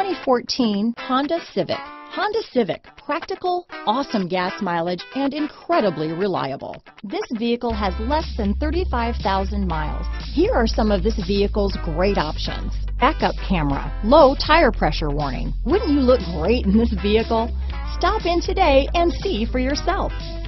2014 Honda Civic. Honda Civic, practical, awesome gas mileage, and incredibly reliable. This vehicle has less than 35,000 miles. Here are some of this vehicle's great options: backup camera, low tire pressure warning. Wouldn't you look great in this vehicle? Stop in today and see for yourself.